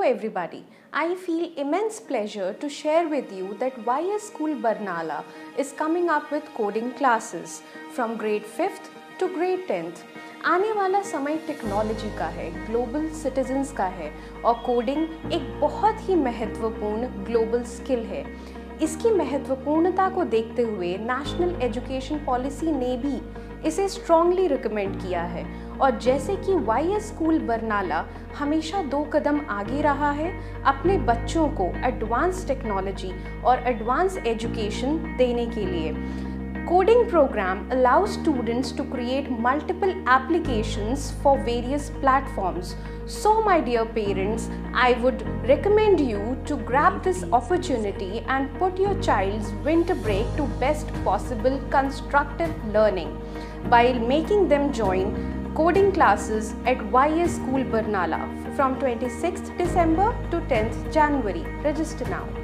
everybody. I feel immense pleasure to share with you that YS School Barnala is coming up with coding classes from grade 5th to grade 10th. आने वाला समय technology का है, global citizens का है और coding एक बहुत ही महत्वपूर्ण ग्लोबल स्किल है। इसकी महत्वपूर्णता को देखते हुए नेशनल एजुकेशन पॉलिसी ने भी इसे स्ट्रांगली रिकमेंड किया है और जैसे कि YS स्कूल बरनाला हमेशा 2 कदम आगे रहा है अपने बच्चों को एडवांस टेक्नोलॉजी और एडवांस एजुकेशन देने के लिए। Coding program allows students to create multiple applications for various platforms. So my dear parents, I would recommend you to grab this opportunity and put your child's winter break to best possible constructive learning while making them join coding classes at YS School Barnala from 26th December to 10th January. Register now.